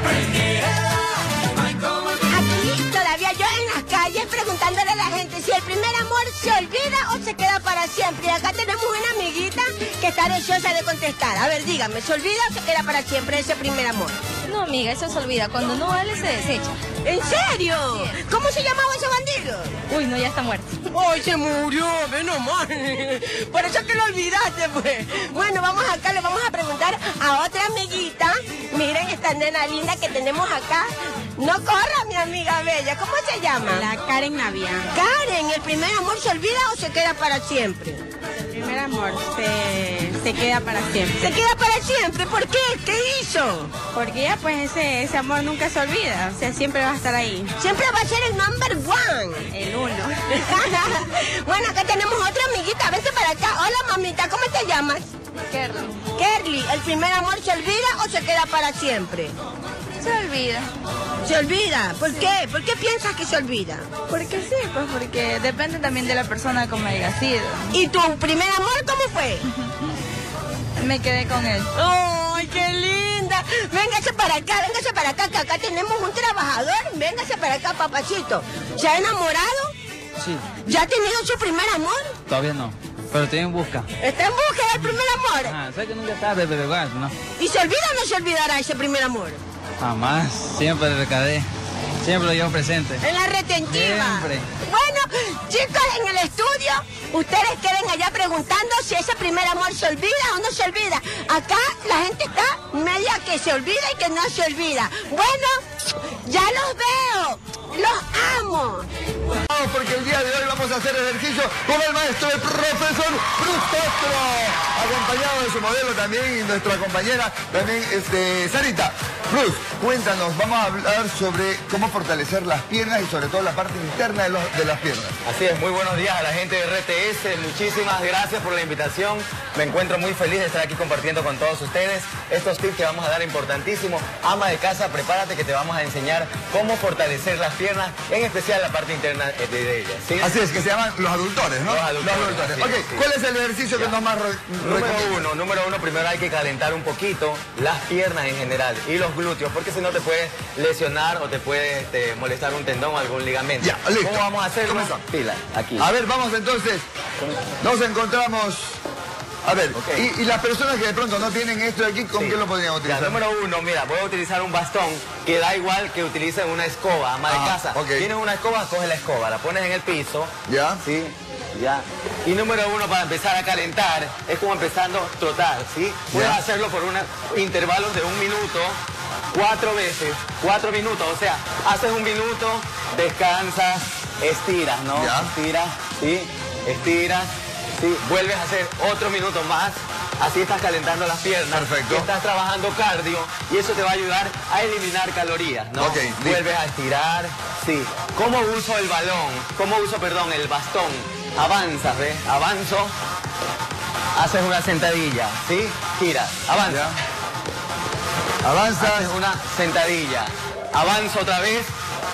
Aquí todavía yo en las calles preguntándole a la gente si el primer amor se olvida o se queda para siempre. Y acá tenemos una amiguita que está deseosa de contestar. A ver, dígame, ¿se olvida o se queda para siempre ese primer amor? No, amiga, eso se olvida. Cuando no vale, se desecha. ¿En serio? ¿Cómo se llamaba ese bandido? Uy, no, ya está muerto. ¡Ay, se murió! ¡Menos mal! Por eso que lo olvidaste, pues. Bueno, vamos acá, le vamos a preguntar a otra amiguita. Miren esta nena linda que tenemos acá. No corra, mi amiga bella. ¿Cómo se llama? La Karen Navia. Karen, ¿el primer amor se olvida o se queda para siempre? El primer amor se, se queda para siempre. ¿Se queda para siempre? ¿Por qué? ¿Qué hizo? Porque ya pues ese, ese amor nunca se olvida. O sea, siempre va a estar ahí. Siempre va a ser el number one. El uno. Bueno, acá tenemos otra amiguita. Vente para acá. Hola, mamita. ¿Cómo te llamas? Kerly. Kerly, ¿el primer amor se olvida o se queda para siempre? Se olvida. ¿Se olvida? ¿Por qué? ¿Por qué piensas que se olvida? Porque sí, pues porque depende también de la persona como haya sido. ¿Y tu primer amor cómo fue? Me quedé con él. ¡Ay, qué linda! Véngase para acá, véngase para acá, que acá tenemos un trabajador. Véngase para acá, papachito. ¿Se ha enamorado? Sí. ¿Ya ha tenido su primer amor? Todavía no. Pero estoy en busca. ¿Está en busca del primer amor? Ah, sé que nunca es tarde, pero igual, ¿no? ¿Y se olvida o no se olvidará ese primer amor? Jamás, siempre le recadé. Siempre lo llevo presente. En la retentiva. Siempre. Bueno, chicos, en el estudio, ustedes queden allá preguntando si ese primer amor se olvida o no se olvida. Acá la gente está media que se olvida y que no se olvida. Bueno, ya los veo. Los amo. Vamos, porque el día de hoy vamos a hacer ejercicio con el maestro, el profesor Bruce Castro, acompañado de su modelo también y nuestra compañera también, este, Sarita. Bruce, cuéntanos, vamos a hablar sobre cómo fortalecer las piernas y sobre todo la parte interna de, los, de las piernas. Así es, muy buenos días a la gente de R T S, muchísimas gracias por la invitación. Me encuentro muy feliz de estar aquí compartiendo con todos ustedes estos tips que vamos a dar importantísimos. Ama de casa, prepárate que te vamos a enseñar cómo fortalecer las piernas, en especial la parte interna de ellas. ¿Sí? Así es, que se llaman los adultores, ¿no? Los adultores. Los adultores. Sí, ok, sí. ¿cuál es el ejercicio Ya. que nos más re Número uno, número uno, primero hay que calentar un poquito las piernas en general y los glúteos, porque si no te puedes lesionar o te puede este, molestar un tendón o algún ligamento. Ya, listo. ¿Cómo vamos a hacerlo? Comenzamos. Pila, aquí. A ver, vamos entonces. Nos encontramos. A ver, Okay. y, y las personas que de pronto no tienen esto de aquí, ¿con Sí. qué lo podrían utilizar? Ya, número uno, mira, voy a utilizar un bastón que da igual que utilicen una escoba, ama de Ah, casa. ok. Tienes una escoba, coge la escoba, la pones en el piso. ¿Ya? Sí, ya. Y número uno, para empezar a calentar, es como empezando a trotar, ¿sí? Puedes Ya. hacerlo por una, intervalos de un minuto, cuatro veces, cuatro minutos. O sea, haces un minuto, descansas, estiras, ¿no? Ya. Estiras, ¿sí? Estiras, ¿sí? Vuelves a hacer otro minuto más. Así estás calentando las piernas. Perfecto. Y estás trabajando cardio y eso te va a ayudar a eliminar calorías, ¿no? Ok, listo. Vuelves a estirar, sí. ¿Cómo uso el balón? ¿Cómo uso, perdón, el bastón? Avanzas, ¿ves? Avanzo. Haces una sentadilla, ¿sí? Giras, avanza. Avanzas. Haces una sentadilla. Avanzo otra vez.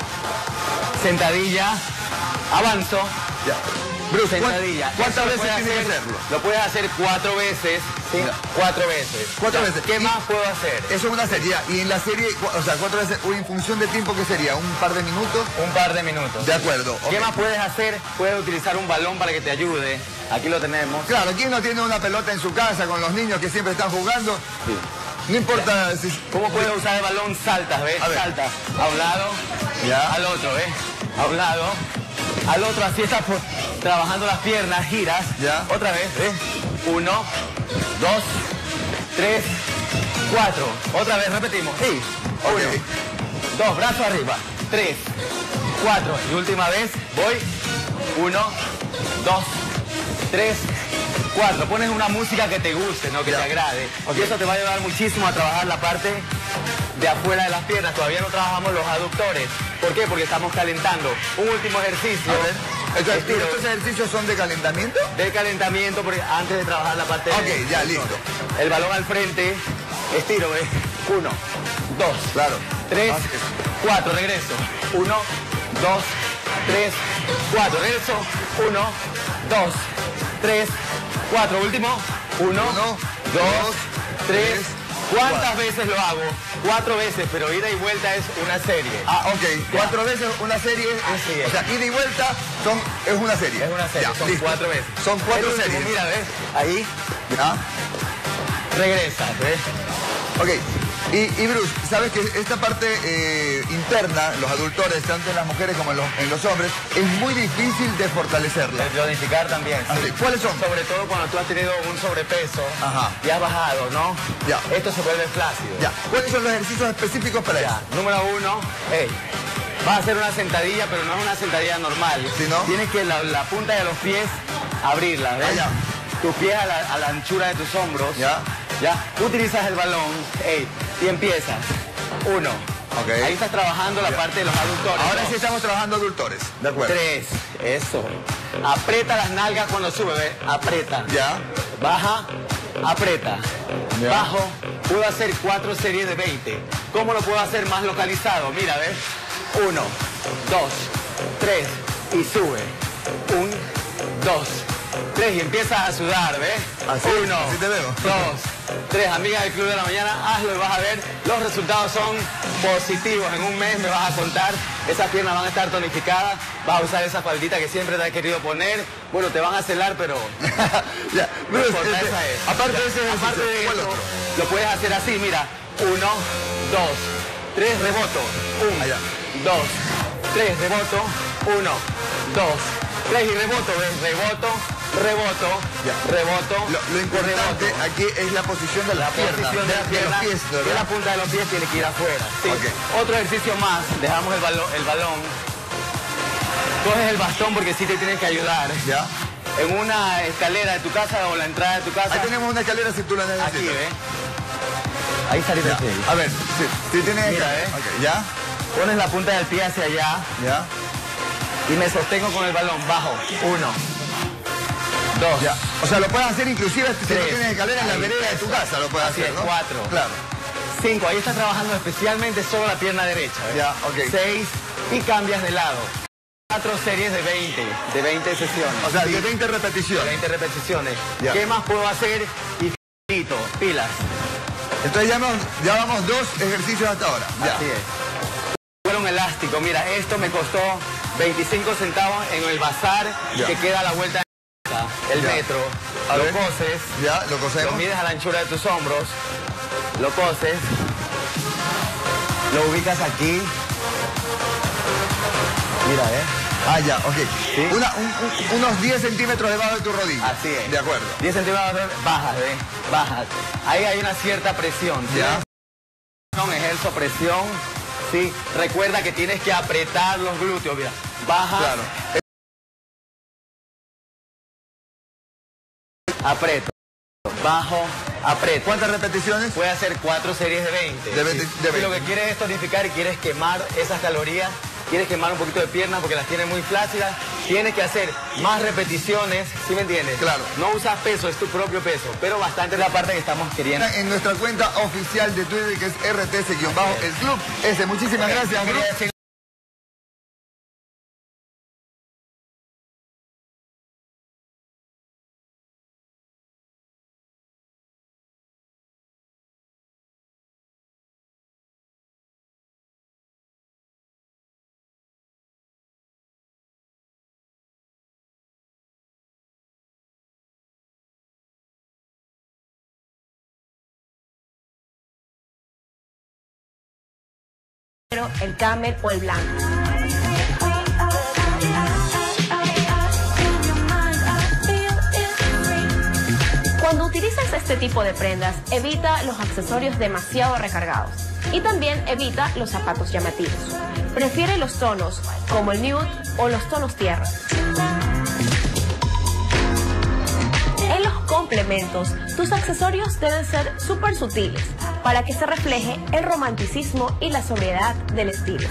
Sentadilla. Avanzo. Ya. Bruce, Sentadilla. ¿cuántas Eso lo veces puedes tienes que hacer- hacerlo? Lo puedes hacer cuatro veces, ¿sí? Ya. Cuatro veces. Cuatro Ya. veces. ¿Qué Y- más puedo hacer? Eso es una serie. ya. Y en la serie, cu- o sea, cuatro veces, o en función de tiempo, ¿qué sería? ¿Un par de minutos? Un par de minutos. De acuerdo. ¿Qué ok. más puedes hacer? Puedes utilizar un balón para que te ayude. Aquí lo tenemos. Claro, ¿quién no tiene una pelota en su casa con los niños que siempre están jugando? Sí. No importa si... ¿Cómo puedes usar el balón? Saltas, ¿ves? A ver. Saltas. A un lado, Ya. al otro, ¿ves? A un lado, al otro. Así estás pues, trabajando las piernas, giras. Ya. Otra vez, ¿ves? Uno, dos, tres, cuatro. Otra vez, repetimos. Sí. Ok. Uno, dos, brazos arriba. Tres, cuatro. Y última vez, voy. Uno, dos, tres, cuatro. Pones una música que te guste, ¿no? Que Ya. te agrade. Ok. Y eso te va a ayudar muchísimo a trabajar la parte de afuera de las piernas. Todavía no trabajamos los aductores. ¿Por qué? Porque estamos calentando. Un último ejercicio. A ver. Entonces, Estiro. ¿estos ejercicios son de calentamiento? De calentamiento, porque antes de trabajar la parte de... Ok, ya, listo. El balón al frente. Estiro, ¿ves? Uno, dos, Claro. tres, Ah, es- cuatro. Regreso. Uno, dos, tres, cuatro. Regreso. Uno, dos, tres, cuatro. Último. Uno, Uno, dos, tres. tres, ¿Cuántas cuatro. veces lo hago? Cuatro veces, pero ida y vuelta es una serie. Ah, ok. Cuatro veces una serie. Así es. O sea, ida y vuelta son, es una serie. Es una serie, Ya, son listo. cuatro veces. Son cuatro El último, series. Mira, ¿ves? Ahí, Ya. regresa, ¿ves? Ok. Y, y Bruce, sabes que esta parte eh, interna, los adultores, tanto en las mujeres como en los, en los hombres, es muy difícil de fortalecerla. De tonificar también. Ah, sí. ¿Cuáles son? Sobre todo cuando tú has tenido un sobrepeso Ajá. y has bajado, ¿no? Ya. Esto se vuelve flácido. Ya. ¿Cuáles son los ejercicios específicos para Ya. eso? Número uno, hey, vas a hacer una sentadilla, pero no es una sentadilla normal. ¿Sí, no? Tienes que la, la punta de los pies abrirla, ¿ves? Ah, ya. Tus pies a la, a la anchura de tus hombros. Ya. Ya. Utilizas el balón, hey, y empiezas. Uno. Ok. Ahí estás trabajando la parte de los aductores. Ahora Dos. sí estamos trabajando adultores. De acuerdo. Tres. Eso. Aprieta las nalgas cuando sube, ¿ves? Aprieta. Ya. Baja, aprieta. Ya. Bajo. Puedo hacer cuatro series de veinte. ¿Cómo lo puedo hacer más localizado? Mira, ¿ves? Uno, dos, tres y sube. Un, dos, tres y empiezas a sudar, ¿ves? Así, Uno, así te veo. dos, tres. Amigas del Club de la Mañana, hazlo y vas a ver. Los resultados son positivos. En un mes me vas a contar. Esas piernas van a estar tonificadas. Vas a usar esa faldita que siempre te has querido poner. Bueno, te van a celar, pero... ya, no Bruce, importa, este, esa es. aparte Ya, de ese ejercicio, aparte de ¿cuál eso, otro? lo puedes hacer así, mira. Uno, dos, tres, reboto. Uno, dos, tres, reboto. Uno, dos, tres y reboto. ¿Ves? Reboto, reboto, Ya. reboto. Lo, lo importante reboto. aquí es la posición de La las piernas, posición de, la de pierna, los pies, que ¿verdad? la punta de los pies tiene que ir afuera. Sí. Ok. Otro ejercicio más. Dejamos el balón, el balón. Coges el bastón porque sí te tienes que ayudar. Ya. En una escalera de tu casa o la entrada de tu casa. Ahí tenemos una escalera si tú la necesitas. Aquí, ¿ves? Ahí salí de A ver, si, si tienes... Mira, ¿eh? Ok, ¿ya? Pones la punta del pie hacia allá. ¿Ya? Y me sostengo con el balón. Bajo. Uno. Dos. Ya. O sea, lo puedes hacer inclusive si Tres. no tienes escalera en la Ahí, vereda de tu casa, lo puedes Así hacer, es, ¿no? cuatro. Claro. Cinco. Ahí estás trabajando especialmente solo la pierna derecha. ¿ves? Ya, ok. Seis. Y cambias de lado. Cuatro series de veinte. De veinte sesiones. O sea, Sí. de veinte repeticiones. De veinte repeticiones. Ya. ¿Qué más puedo hacer? Y finito. Pilas. Entonces ya, vamos, ya vamos dos ejercicios hasta ahora. Ya. Así es. Fueron elástico. Mira, esto me costó veinticinco centavos en el bazar Ya. que queda a la vuelta de la casa, el Ya. metro. A lo ver. coses. Ya, lo Lo cosemos. mides a la anchura de tus hombros. Lo coses. Lo ubicas aquí. Mira, ¿eh? Ah, ya, ok. ¿Sí? Una, un- un- unos diez centímetros debajo de tu rodilla. Así es. De acuerdo. diez centímetros, bajas, ¿ves? Bajas. Ahí hay una cierta presión. ¿Sí? Ya. No ejerzo presión. Sí. Recuerda que tienes que apretar los glúteos, mira. Bajas. Claro. Aprieto. Bajo. Aprieto. ¿Cuántas repeticiones? Puede hacer cuatro series de veinte. De veinte- Sí. de Si lo veinte. que quieres es tonificar y quieres quemar esas calorías, quieres quemar un poquito de piernas porque las tienes muy flácidas, tienes que hacer más repeticiones, ¿sí me entiendes? Claro. No usas peso, es tu propio peso, pero bastante es la parte que estamos queriendo. En nuestra cuenta oficial de Twitter, que es R T S-el club. Ese, muchísimas gracias, Quería Bruce. decir- el camel o el blanco. Cuando utilizas este tipo de prendas, evita los accesorios demasiado recargados y también evita los zapatos llamativos. Prefiere los tonos como el nude o los tonos tierra. En los complementos, tus accesorios deben ser súper sutiles para que se refleje el romanticismo y la sobriedad del estilo.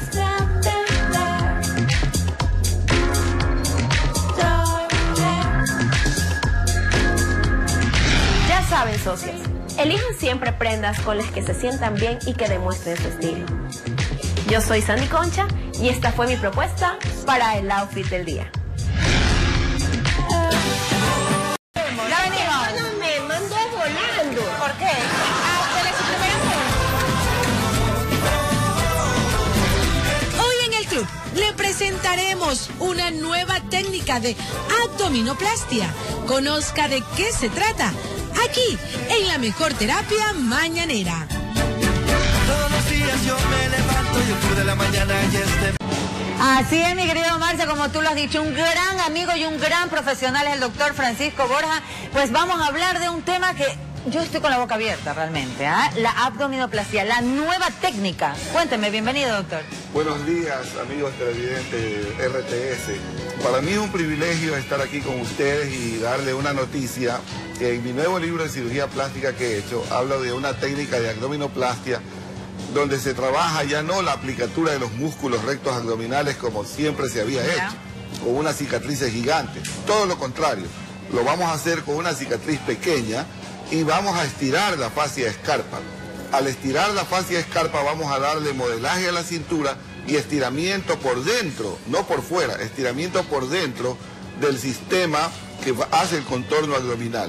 Ya saben, socias, elijan siempre prendas con las que se sientan bien y que demuestren su estilo. Yo soy Sandy Concha y esta fue mi propuesta para el outfit del día. Ya venimos. No me mandó volando. ¿Por qué? Ah, dele su primera foto. Hoy en el club le presentaremos una nueva técnica de abdominoplastia. Conozca de qué se trata aquí en la mejor terapia mañanera. Todos los días yo me levanto y el club de la mañana ya esté. Así es, mi querido Marcia, como tú lo has dicho, un gran amigo y un gran profesional es el doctor Francisco Borja. Pues vamos a hablar de un tema que yo estoy con la boca abierta realmente, ¿ah? La abdominoplastia, la nueva técnica. Cuénteme, bienvenido, doctor. Buenos días, amigos televidentes de R T S. Para mí es un privilegio estar aquí con ustedes y darle una noticia que en mi nuevo libro de cirugía plástica que he hecho, hablo de una técnica de abdominoplastia donde se trabaja ya no la aplicatura de los músculos rectos abdominales como siempre se había hecho, con una cicatriz gigante. Todo lo contrario, lo vamos a hacer con una cicatriz pequeña y vamos a estirar la fascia escarpa. Al estirar la fascia escarpa vamos a darle modelaje a la cintura y estiramiento por dentro, no por fuera, estiramiento por dentro del sistema que hace el contorno abdominal.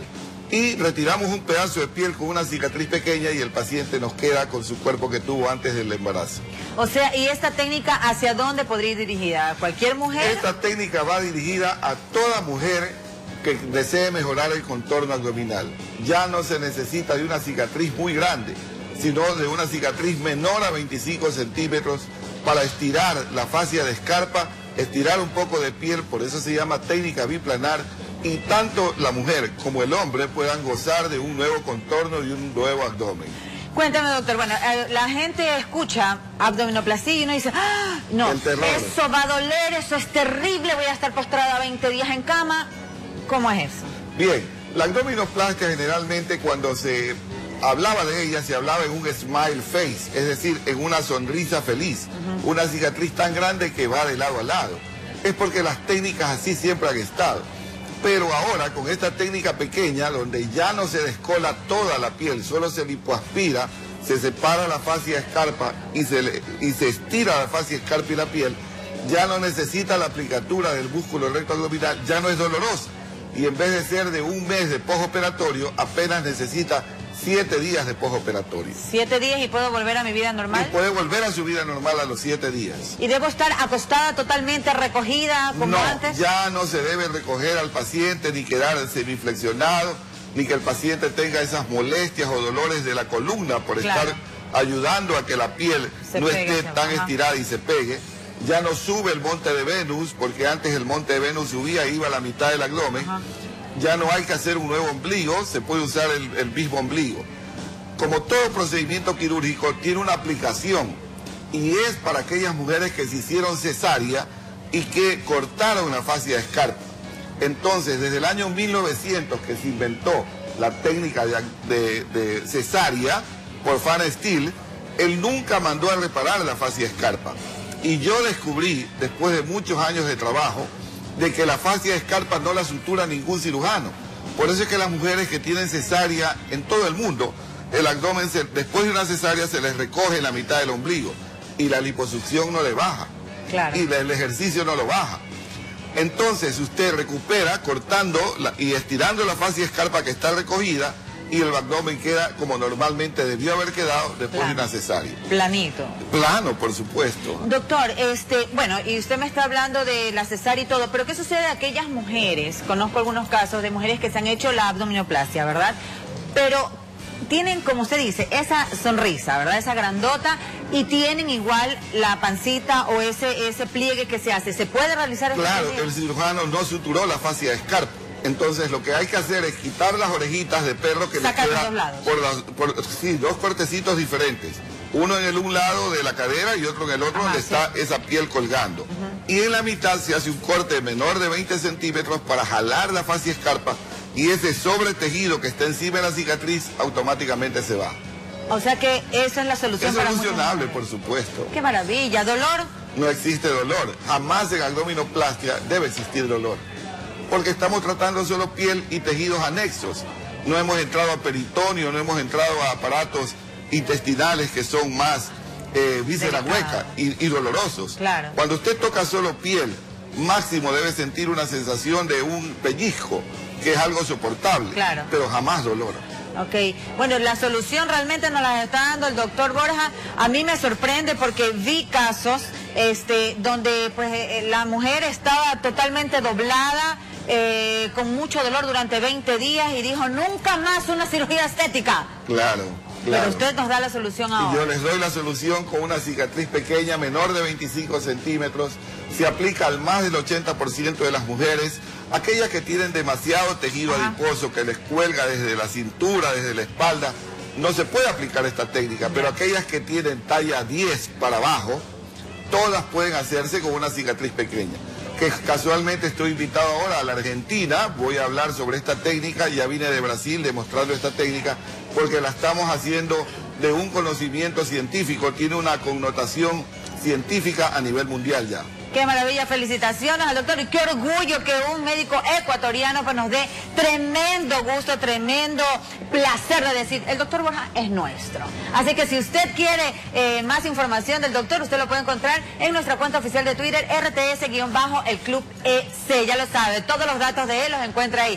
y retiramos un pedazo de piel con una cicatriz pequeña y el paciente nos queda con su cuerpo que tuvo antes del embarazo. O sea, ¿y esta técnica hacia dónde podría ir dirigida? ¿A cualquier mujer? Esta técnica va dirigida a toda mujer que desee mejorar el contorno abdominal. Ya no se necesita de una cicatriz muy grande, sino de una cicatriz menor a veinticinco centímetros para estirar la fascia de escarpa, estirar un poco de piel, por eso se llama técnica biplanar, y tanto la mujer como el hombre puedan gozar de un nuevo contorno y un nuevo abdomen. Cuéntame, doctor, bueno, eh, la gente escucha abdominoplastia y uno dice, ¡ah! No, eso va a doler, eso es terrible, voy a estar postrada veinte días en cama. ¿Cómo es eso? Bien, la abdominoplastia generalmente cuando se hablaba de ella, se hablaba en un smile face, es decir, en una sonrisa feliz, uh-huh. Una cicatriz tan grande que va de lado a lado. Es porque las técnicas así siempre han estado. Pero ahora, con esta técnica pequeña, donde ya no se descola toda la piel, solo se lipoaspira, se separa la fascia escarpa y se, le, y se estira la fascia escarpa y la piel, ya no necesita la aplicatura del músculo recto abdominal, ya no es dolorosa. Y en vez de ser de un mes de postoperatorio, apenas necesita siete días de postoperatorio. ¿Siete días y puedo volver a mi vida normal? Y puede volver a su vida normal a los siete días. ¿Y debo estar acostada totalmente recogida como no, antes? Ya no se debe recoger al paciente ni quedar semiflexionado, ni que el paciente tenga esas molestias o dolores de la columna por claro. estar ayudando a que la piel se no pegue, esté tan ajá. estirada y se pegue. Ya no sube el monte de Venus, porque antes el monte de Venus subía e iba a la mitad del abdomen. Ajá. Ya no hay que hacer un nuevo ombligo, se puede usar el, el mismo ombligo. Como todo procedimiento quirúrgico, tiene una aplicación y es para aquellas mujeres que se hicieron cesárea y que cortaron la fascia de escarpa. Entonces, desde el año mil novecientos que se inventó la técnica de, de, de cesárea por Van Steel, él nunca mandó a reparar la fascia de escarpa. Y yo descubrí, después de muchos años de trabajo, de que la fascia de escarpa no la sutura ningún cirujano. Por eso es que las mujeres que tienen cesárea en todo el mundo, el abdomen se, después de una cesárea se les recoge la mitad del ombligo y la liposucción no le baja. Claro. Y el ejercicio no lo baja. Entonces usted recupera cortando la, y estirando la fascia de escarpa que está recogida y el abdomen queda como normalmente debió haber quedado después Plano. de una cesárea. Planito. Plano, por supuesto. Doctor, este, bueno, y usted me está hablando de la cesárea y todo, pero ¿qué sucede a aquellas mujeres? Conozco algunos casos de mujeres que se han hecho la abdominoplastia, ¿verdad? Pero tienen, como usted dice, esa sonrisa, ¿verdad? Esa grandota, y tienen igual la pancita o ese, ese pliegue que se hace. ¿Se puede realizar eso? Claro, el cirujano no suturó la fascia de escarpa. Entonces lo que hay que hacer es quitar las orejitas de perro que le queda por, las, por sí, dos cortecitos diferentes. Uno en el un lado de la cadera y otro en el otro. Ajá, donde sí. está esa piel colgando. Uh-huh. Y en la mitad se hace un corte menor de veinte centímetros para jalar la fascia escarpa y ese sobretejido que está encima de la cicatriz automáticamente se va. O sea que esa es la solución. Es para solucionable, por supuesto. ¡Qué maravilla! ¿Dolor? No existe dolor. Jamás en abdominoplastia debe existir dolor. Porque estamos tratando solo piel y tejidos anexos. No hemos entrado a peritoneo, no hemos entrado a aparatos intestinales que son más eh, vísceras huecas y, y dolorosos. Claro. Cuando usted toca solo piel, máximo debe sentir una sensación de un pellizco, que es algo soportable, claro. pero jamás dolor. Ok, bueno, la solución realmente nos la está dando el doctor Borja. A mí me sorprende porque vi casos este, donde pues eh, la mujer estaba totalmente doblada, eh, con mucho dolor durante veinte días y dijo, nunca más una cirugía estética. Claro, claro. Pero usted nos da la solución ahora. Y yo les doy la solución con una cicatriz pequeña, menor de veinticinco centímetros. Se aplica al más del ochenta por ciento de las mujeres. Aquellas que tienen demasiado tejido Ajá. adiposo que les cuelga desde la cintura, desde la espalda, no se puede aplicar esta técnica, pero aquellas que tienen talla diez para abajo, todas pueden hacerse con una cicatriz pequeña. Que casualmente estoy invitado ahora a la Argentina, voy a hablar sobre esta técnica, ya vine de Brasil demostrando esta técnica, porque la estamos haciendo de un conocimiento científico, tiene una connotación científica a nivel mundial ya. Qué maravilla, felicitaciones al doctor y qué orgullo que un médico ecuatoriano pues, nos dé tremendo gusto, tremendo placer de decir, el doctor Borja es nuestro. Así que si usted quiere eh, más información del doctor, usted lo puede encontrar en nuestra cuenta oficial de Twitter, R T S-el Club E C, ya lo sabe, todos los datos de él los encuentra ahí.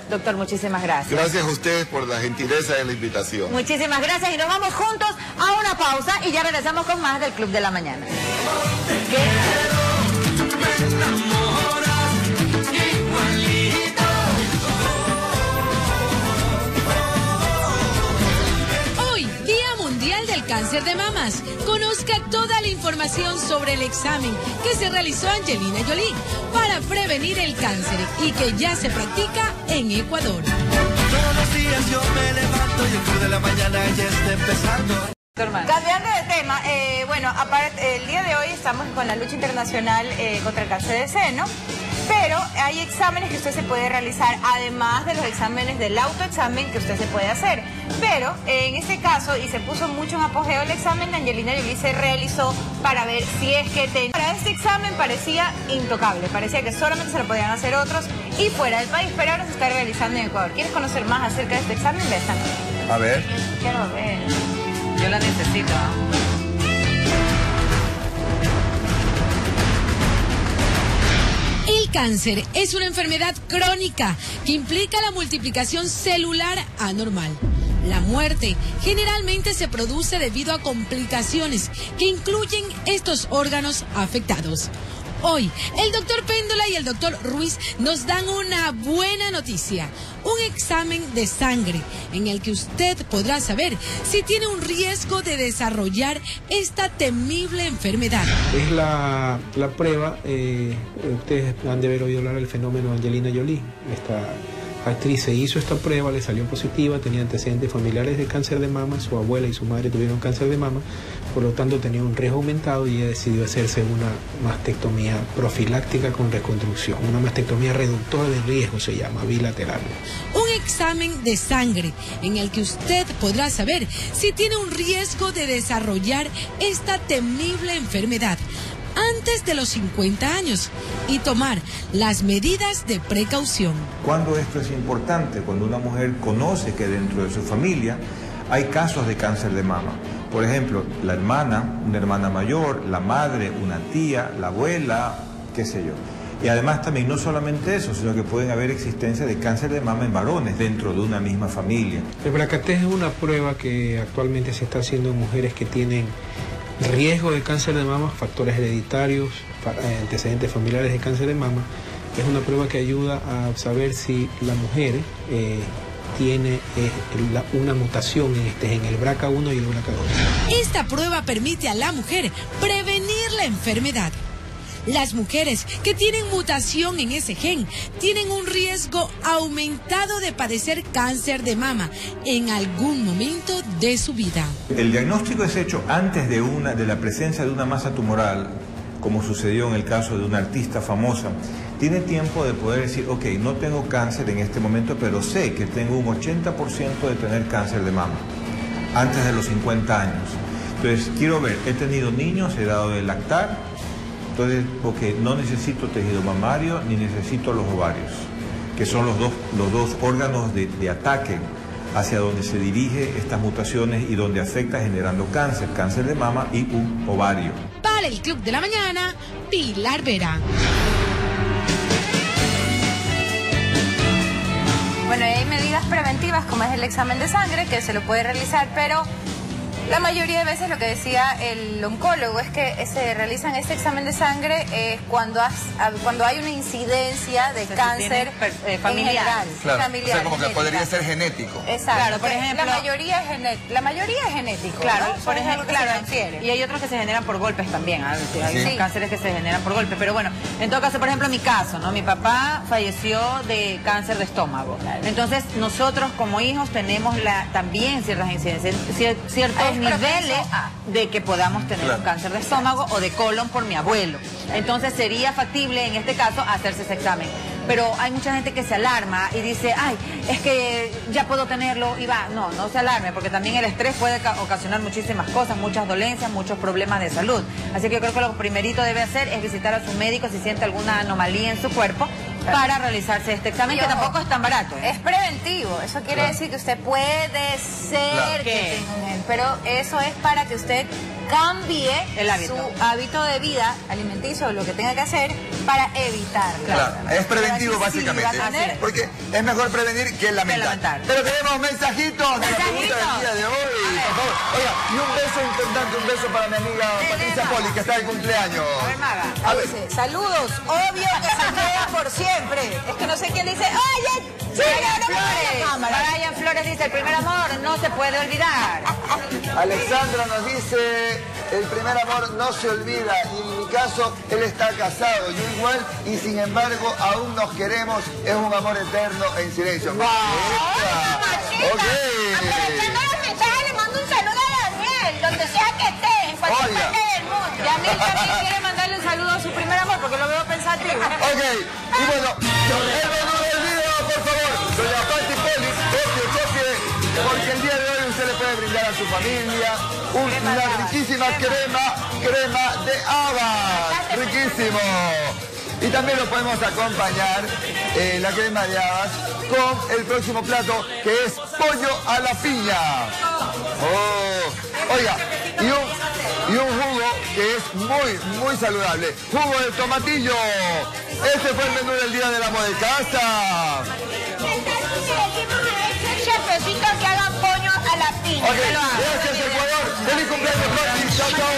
Doctor, muchísimas gracias. Gracias a ustedes por la gentileza de la invitación. Muchísimas gracias y nos vamos juntos a una pausa y ya regresamos con más del Club de la Mañana. Hoy, Día Mundial del Cáncer de Mamas. Conozca toda la información sobre el examen que se realizó Angelina Jolie para prevenir el cáncer y que ya se practica en Ecuador. Todos los días yo me levanto y el Club de la Mañana ya está empezando. Cambiando de tema, eh, bueno, aparte, el día de hoy estamos con la lucha internacional eh, contra el cáncer de seno, pero hay exámenes que usted se puede realizar, además de los exámenes del autoexamen que usted se puede hacer. Pero en este caso, y se puso mucho en apogeo el examen de Angelina Jolie, se realizó para ver si es que tenía. Para este examen parecía intocable, parecía que solamente se lo podían hacer otros y fuera del país, pero ahora se está realizando en Ecuador. ¿Quieres conocer más acerca de este examen? Ve esta nota. A ver. Quiero ver. Yo la necesito. El cáncer es una enfermedad crónica que implica la multiplicación celular anormal. La muerte generalmente se produce debido a complicaciones que incluyen estos órganos afectados. Hoy, el doctor Péndola y el doctor Ruiz nos dan una buena noticia, un examen de sangre en el que usted podrá saber si tiene un riesgo de desarrollar esta temible enfermedad. Es la, la prueba, eh, ustedes han de haber oído hablar del fenómeno Angelina Jolie. Esta actriz se hizo esta prueba, le salió positiva, tenía antecedentes familiares de cáncer de mama, su abuela y su madre tuvieron cáncer de mama, por lo tanto tenía un riesgo aumentado y ella decidió hacerse una mastectomía profiláctica con reconstrucción, una mastectomía reductora de riesgo se llama, bilateral. Un examen de sangre en el que usted podrá saber si tiene un riesgo de desarrollar esta temible enfermedad antes de los cincuenta años y tomar las medidas de precaución. Cuando esto es importante, cuando una mujer conoce que dentro de su familia hay casos de cáncer de mama. Por ejemplo, la hermana, una hermana mayor, la madre, una tía, la abuela, qué sé yo. Y además también no solamente eso, sino que pueden haber existencia de cáncer de mama en varones dentro de una misma familia. El BRCA-test es una prueba que actualmente se está haciendo en mujeres que tienen riesgo de cáncer de mama, factores hereditarios, antecedentes familiares de cáncer de mama. Es una prueba que ayuda a saber si la mujer eh, tiene eh, la, una mutación en, este, en el B R C A uno y el B R C A dos. Esta prueba permite a la mujer prevenir la enfermedad. Las mujeres que tienen mutación en ese gen tienen un riesgo aumentado de padecer cáncer de mama en algún momento de su vida. El diagnóstico es hecho antes de, una, de la presencia de una masa tumoral, como sucedió en el caso de una artista famosa. Tiene tiempo de poder decir, ok, no tengo cáncer en este momento, pero sé que tengo un ochenta por ciento de tener cáncer de mama antes de los cincuenta años. Entonces, quiero ver, he tenido niños, he dado de lactar. Entonces, porque no necesito tejido mamario ni necesito los ovarios, que son los dos, los dos órganos de, de ataque hacia donde se dirige estas mutaciones y donde afecta generando cáncer, cáncer de mama y un ovario. Para el Club de la Mañana, Pilar Vera. Bueno, hay medidas preventivas como es el examen de sangre que se lo puede realizar, pero la mayoría de veces lo que decía el oncólogo es que se realizan este examen de sangre eh, cuando, has, cuando hay una incidencia de o sea, cáncer si eh, familiar. En general, claro. familiar, o sea, como que genética. Podría ser genético. Exacto. Claro, por ejemplo, la mayoría es genético. La mayoría es genético. Claro, ¿no? Por ejemplo, claro, y hay otros que se generan por golpes también. ¿eh? Hay sí. cánceres que se generan por golpes. Pero bueno, en todo caso, por ejemplo, mi caso, ¿no? Mi papá falleció de cáncer de estómago. Claro. Entonces, nosotros como hijos tenemos la, también ciertas incidencias, ciertos niveles de que podamos tener claro. un cáncer de estómago o de colon por mi abuelo. Entonces sería factible en este caso hacerse ese examen. Pero hay mucha gente que se alarma y dice, ay, es que ya puedo tenerlo y va. No, no se alarme, porque también el estrés puede ocasionar muchísimas cosas, muchas dolencias, muchos problemas de salud. Así que yo creo que lo primerito debe hacer es visitar a su médico si siente alguna anomalía en su cuerpo para realizarse este examen, y que ojo, tampoco es tan barato, ¿eh? Es preventivo, eso quiere claro. decir que usted puede ser claro. que tenga un gen, pero eso es para que usted cambie el hábito. su hábito de vida alimenticio o lo que tenga que hacer para evitarlo. Claro, es preventivo sí, básicamente. Sí, tener... Porque es mejor prevenir que lamentar. Que lamentar. Pero tenemos mensajitos de la pregunta del día de hoy. Por favor. Oiga, y un beso importante, un beso para mi amiga de Patricia Poli, que está de cumpleaños. A ver, Maga. A ver. Dice, saludos, obvio que se queda por siempre. Es que no sé quién dice, oye, sí, Brian Flores. Brian Flores dice, el primer amor no se puede olvidar. Alexandra nos dice, el primer amor no se olvida. Y en mi caso, él está casado, yo igual, y sin embargo, aún nos queremos. Es un amor eterno en silencio. ¡Wow! Ok. Aprovechando los mensajes, le mando un saludo a Daniel, donde sea que esté, en cualquier Oiga. parte del mundo. Daniel también quiere mandarle un saludo a su primer amor, porque lo veo pensativo. Ok, y bueno, el menú del video, por favor, doña Pati Poli, copie, copie, porque el día de hoy usted le puede brindar a su familia un- una riquísima crema, crema de habas, riquísimo. Y también lo podemos acompañar, eh, la crema de habas, con el próximo plato, que es pollo a la piña. Oh, oiga, y un, y un jugo que es muy, muy saludable. Jugo de tomatillo. Este fue el menú del día del amo de casa. Chefecito que hagan pollo a la piña. Ok, que lo hagan. gracias Ecuador. Feliz cumpleaños, Pati. Chao, chao.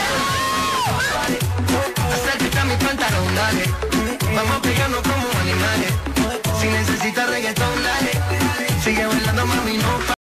Acércate a mi pantalón, dale. Vamos pegando como animales. Si necesitas reggaetón, dale. Sigue bailando, mami, no